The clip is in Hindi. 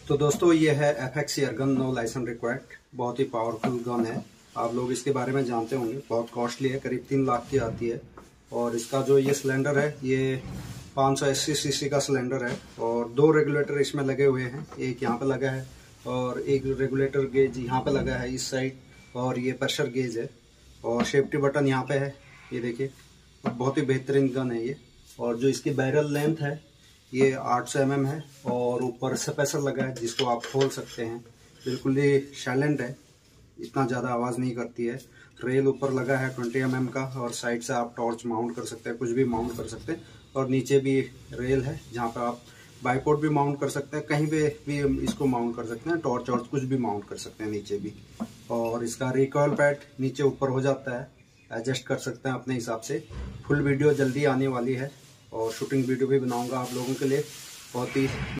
तो दोस्तों ये है FX airgun no license required. बहुत ही पावरफुल गन है। आप लोग इसके बारे में जानते होंगे। बहुत कॉस्टली है, करीब 3 लाख की आती है। और इसका जो ये सिलेंडर है ये 580 सीसी का सिलेंडर है और 2 रेगुलेटर इसमें लगे हुए हैं। एक यहाँ पे लगा है और एक रेगुलेटर गेज यहाँ पे लगा है इस साइड, और ये प्रेशर गेज है और सेफ्टी बटन यहाँ पे है। ये देखिए, बहुत ही बेहतरीन गन है ये। और जो इसकी बैरल लेंथ है ये 800 mm है और ऊपर स्पेसर लगा है जिसको आप खोल सकते हैं। बिल्कुल ही साइलेंट है, इतना ज़्यादा आवाज़ नहीं करती है। रेल ऊपर लगा है 20 mm का और साइड से आप टॉर्च माउंट कर सकते हैं, कुछ भी माउंट कर सकते हैं। और नीचे भी रेल है जहाँ पे आप बाइपोड भी माउंट कर सकते हैं, कहीं पे भी इसको माउंट कर सकते हैं। टॉर्च और कुछ भी माउंट कर सकते हैं नीचे भी। और इसका रिकॉइल पैड नीचे ऊपर हो जाता है, एडजस्ट कर सकते हैं अपने हिसाब से। फुल वीडियो जल्दी आने वाली है और शूटिंग वीडियो भी बनाऊंगा आप लोगों के लिए। बहुत ही